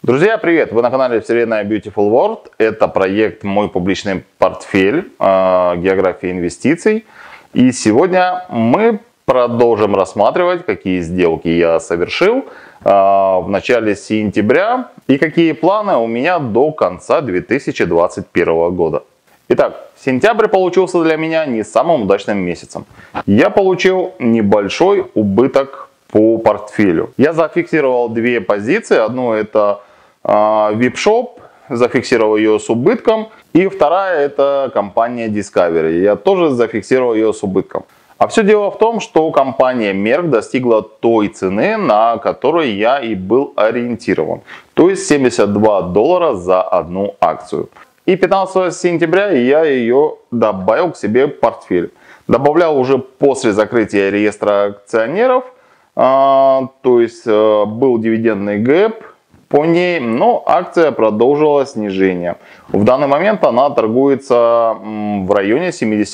Друзья, привет! Вы на канале Вселенная Beautiful World. Это проект «Мой публичный портфель. География инвестиций». И сегодня мы продолжим рассматривать, какие сделки я совершил в начале сентября и какие планы у меня до конца 2021 года. Итак, сентябрь получился для меня не самым удачным месяцем. Я получил небольшой убыток по портфелю. Я зафиксировал две позиции. Одну это VIP-shop, зафиксировал ее с убытком. И вторая это компания Discovery. Я тоже зафиксировал ее с убытком. А все дело в том, что компания Merck достигла той цены, на которой я и был ориентирован. То есть $72 за одну акцию. И 15 сентября я ее добавил к себе в портфель. Добавлял уже после закрытия реестра акционеров. То есть был дивидендный гэп по ней, но акция продолжила снижение. В данный момент она торгуется в районе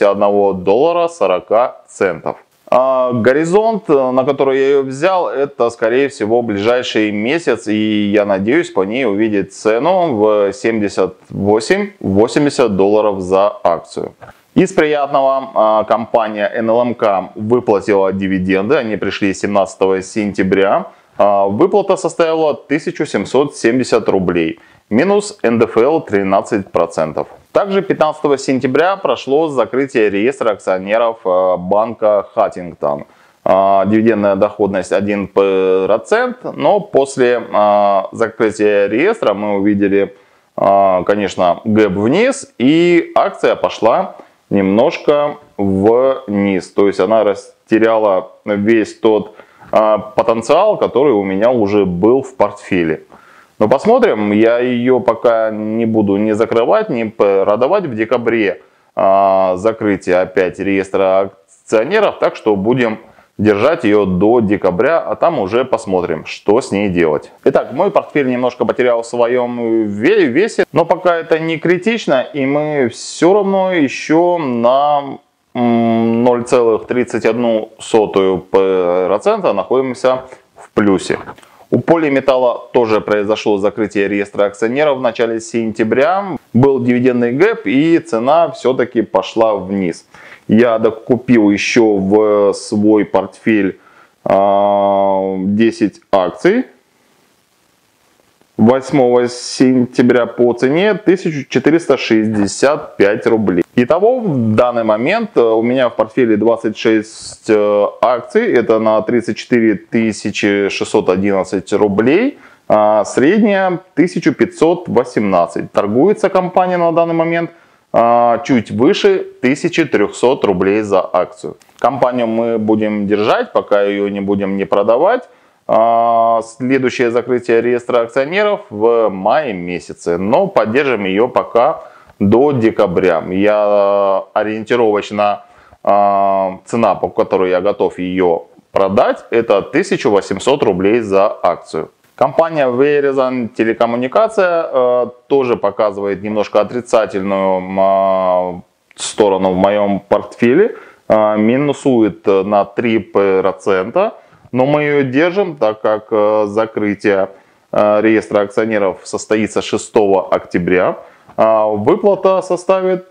$71.40. Горизонт, на который я ее взял, это скорее всего ближайший месяц, и я надеюсь по ней увидеть цену в $78-80 за акцию. Из приятного, компания НЛМК выплатила дивиденды, они пришли 17 сентября. Выплата составила 1770 рублей, минус НДФЛ 13%. Также 15 сентября прошло закрытие реестра акционеров банка Хаттингтон. Дивидендная доходность 1%, но после закрытия реестра мы увидели, конечно, гэп вниз, и акция пошла немножко вниз. То есть она растеряла весь тот потенциал, который у меня уже был в портфеле. Но посмотрим, я ее пока не буду ни закрывать, ни продавать. В декабре закрытие опять реестра акционеров, так что будем держать ее до декабря, а там уже посмотрим, что с ней делать. Итак, мой портфель немножко потерял в своем весе, но пока это не критично, и мы все равно еще на 0,31% находимся в плюсе. У Полиметалла тоже произошло закрытие реестра акционеров в начале сентября. Был дивидендный гэп, и цена все-таки пошла вниз. Я докупил еще в свой портфель 10 акций. 8 сентября по цене 1465 рублей. Итого в данный момент у меня в портфеле 26 акций. Это на 34 611 рублей. Средняя 1518. Торгуется компания на данный момент чуть выше 1300 рублей за акцию. Компанию мы будем держать, пока ее не будем не продавать. Следующее закрытие реестра акционеров в мае месяце, но поддержим ее пока до декабря. Я ориентировочно цена, по которой я готов ее продать, это 1800 рублей за акцию. Компания Verizon телекоммуникация тоже показывает немножко отрицательную сторону в моем портфеле, минусует на 3%. Но мы ее держим, так как закрытие реестра акционеров состоится 6 октября. Выплата составит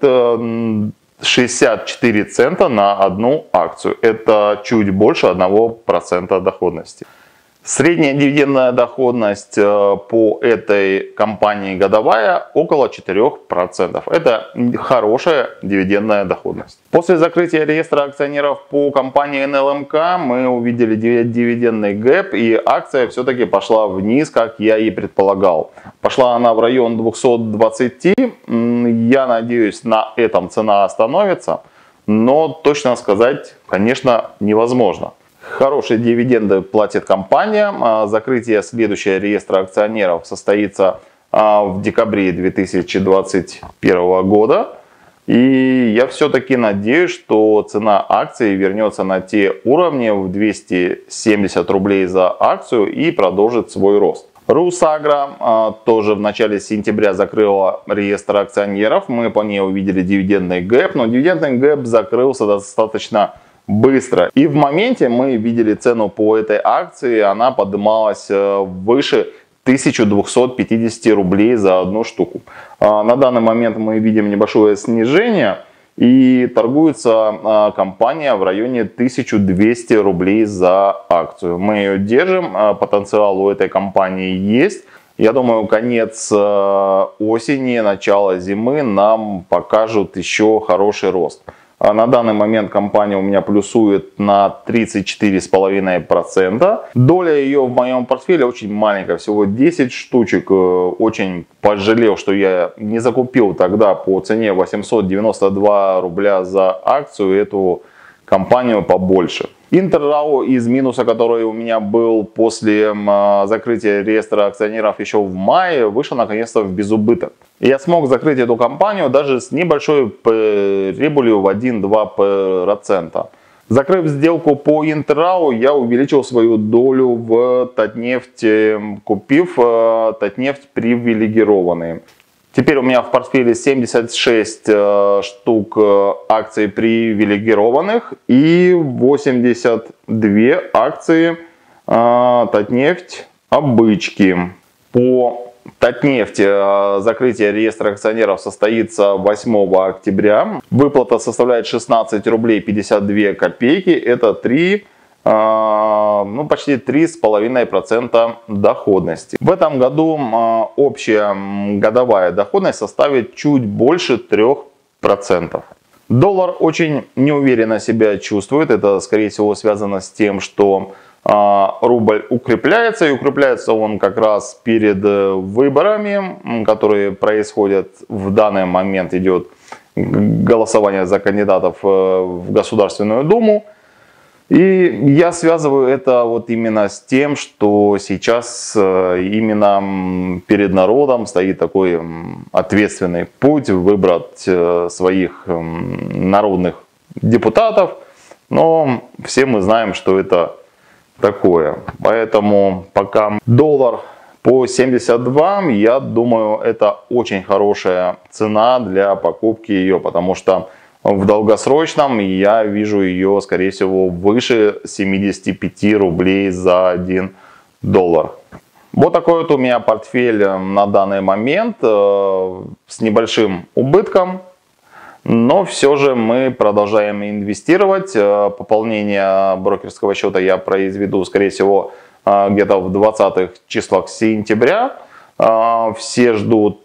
64 цента на одну акцию. Это чуть больше 1% доходности. Средняя дивидендная доходность по этой компании годовая около 4%. Это хорошая дивидендная доходность. После закрытия реестра акционеров по компании НЛМК мы увидели дивидендный гэп, и акция все-таки пошла вниз, как я и предполагал. Пошла она в район 220. Я надеюсь, на этом цена остановится, но точно сказать, конечно, невозможно. Хорошие дивиденды платит компания. Закрытие следующего реестра акционеров состоится в декабре 2021 года. И я все-таки надеюсь, что цена акции вернется на те уровни в 270 рублей за акцию и продолжит свой рост. Русагра тоже в начале сентября закрыла реестр акционеров. Мы по ней увидели дивидендный гэп, но дивидендный гэп закрылся достаточно быстро. И в моменте мы видели цену по этой акции, она поднималась выше 1250 рублей за одну штуку. На данный момент мы видим небольшое снижение, и торгуется компания в районе 1200 рублей за акцию. Мы ее держим, потенциал у этой компании есть. Я думаю, конец осени, начало зимы нам покажут еще хороший рост. На данный момент компания у меня плюсует на 34,5%. Доля ее в моем портфеле очень маленькая, всего 10 штучек. Очень пожалел, что я не закупил тогда по цене 892 рубля за акцию эту компанию побольше. Интеррау из минуса, который у меня был после закрытия реестра акционеров еще в мае, вышел наконец-то в безубыток. И я смог закрыть эту компанию даже с небольшой прибылью в 1-2%. Закрыв сделку по Интеррау, я увеличил свою долю в Татнефть, купив Татнефть привилегированные. Теперь у меня в портфеле 76 штук акций привилегированных и 82 акции Татнефть обычки. По Татнефти закрытие реестра акционеров состоится 8 октября. Выплата составляет 16 рублей 52 копейки. Это почти 3,5% доходности. В этом году общая годовая доходность составит чуть больше 3%. Доллар очень неуверенно себя чувствует. Это, скорее всего, связано с тем, что рубль укрепляется. И укрепляется он как раз перед выборами, которые происходят в данный момент. Идет голосование за кандидатов в Государственную Думу. И я связываю это вот именно с тем, что сейчас именно перед народом стоит такой ответственный путь выбрать своих народных депутатов. Но все мы знаем, что это такое. Поэтому пока доллар по 72, я думаю, это очень хорошая цена для покупки ее, потому что в долгосрочном я вижу ее, скорее всего, выше 75 рублей за 1 доллар. Вот такой вот у меня портфель на данный момент с небольшим убытком. Но все же мы продолжаем инвестировать. Пополнение брокерского счета я произведу, скорее всего, где-то в 20-х числах сентября. Все ждут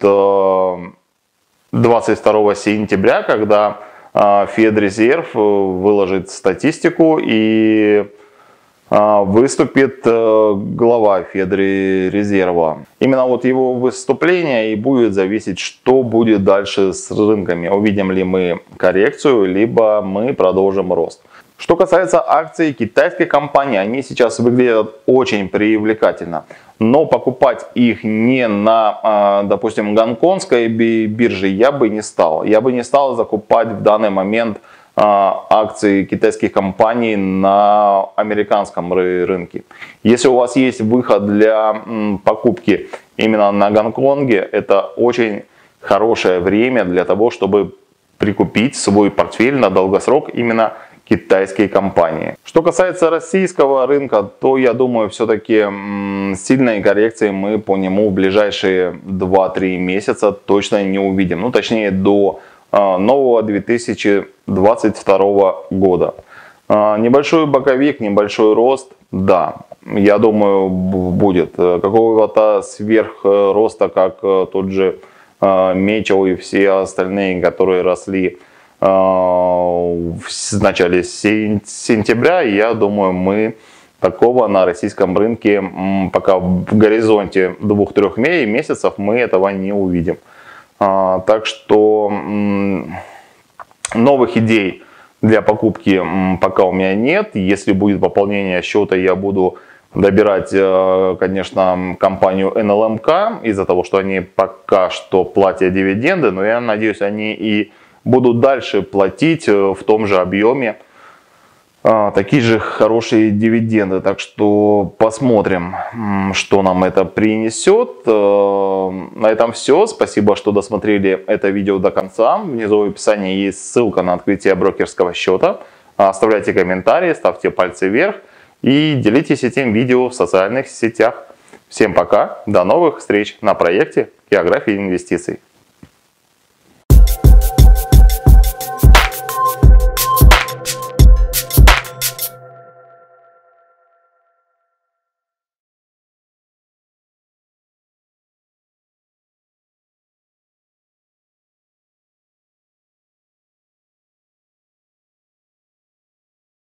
22 сентября, когда Федрезерв выложит статистику и выступит глава Федрезерва. Именно вот его выступление и будет зависеть, что будет дальше с рынками. Увидим ли мы коррекцию, либо мы продолжим рост. Что касается акций китайских компаний, они сейчас выглядят очень привлекательно. Но покупать их не на, допустим, гонконгской бирже я бы не стал. Я бы не стал закупать в данный момент акции китайских компаний на американском рынке. Если у вас есть выход для покупки именно на Гонконге, это очень хорошее время для того, чтобы прикупить свой портфель на долгосрок именно китайские компании. Что касается российского рынка, то я думаю, все-таки сильной коррекции мы по нему в ближайшие 2-3 месяца точно не увидим. Ну, точнее, до нового 2022 года. Небольшой боковик, небольшой рост, да, я думаю, будет. Какого-то сверхроста, как тот же Мечел и все остальные, которые росли в начале сентября, я думаю, мы такого на российском рынке пока в горизонте 2-3 месяцев мы этого не увидим. Так что новых идей для покупки пока у меня нет. Если будет пополнение счета, я буду добирать, конечно, компанию НЛМК из-за того, что они пока что платят дивиденды, но я надеюсь, они и будут дальше платить в том же объеме такие же хорошие дивиденды. Так что посмотрим, что нам это принесет. На этом все. Спасибо, что досмотрели это видео до конца. Внизу в описании есть ссылка на открытие брокерского счета. Оставляйте комментарии, ставьте пальцы вверх и делитесь этим видео в социальных сетях. Всем пока, до новых встреч на проекте «География инвестиций».